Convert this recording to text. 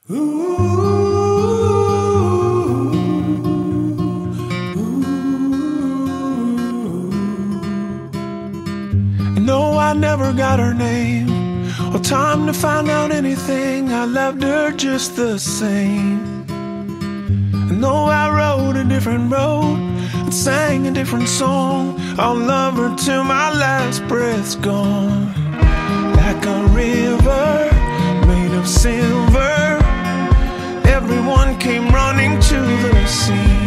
No, I never got her name or time to find out anything. I loved her just the same. No, I rode a different road and sang a different song. I'll love her till my last breath's gone. Like a river made of silver, everyone came running to the sea.